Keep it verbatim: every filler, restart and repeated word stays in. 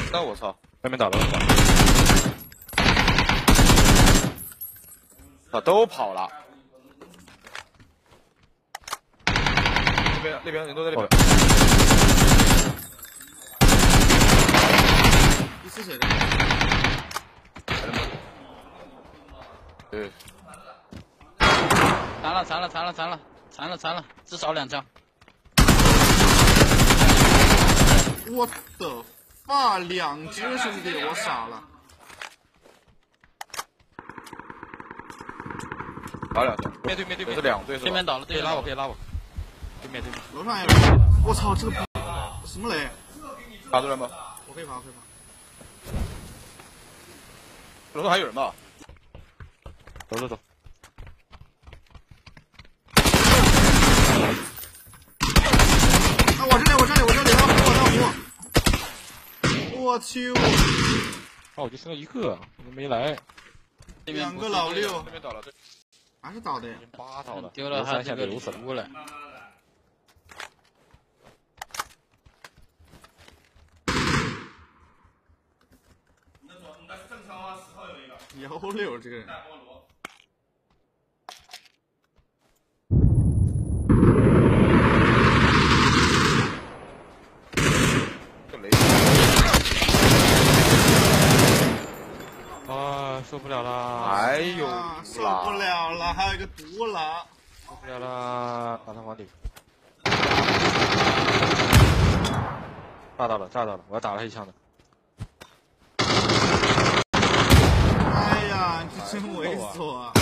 那我操， 外面打了， 啊，都跑了。那边那边人都在那边。 一次血的。 对。 残了残了残了残了残了残了，至少两枪。 我的妈，两只兄弟，我傻了。 打两枪，面对面对面是两队是吧？ 对面倒了， 可以拉我，可以拉我。对面对面。 楼上有人，我操，这个什么雷？ 打出来吗？ 我可以爬，我可以爬。 楼上还有人吧？ 走走走。 啊，我这里，我这里，我这里，让我让我。我去！ 哦，我就剩一个，没来。 两个老六， 那边倒了，对。 还是倒的。 八倒了， 丢了他这个礼物了。 幺六这个人。 啊，受不了了！ 哎呦， 受不了了，还有一个毒了， 受不了了，把他往里。炸到了，炸到了，我要打他一枪的。 哎呀，你真猥琐啊！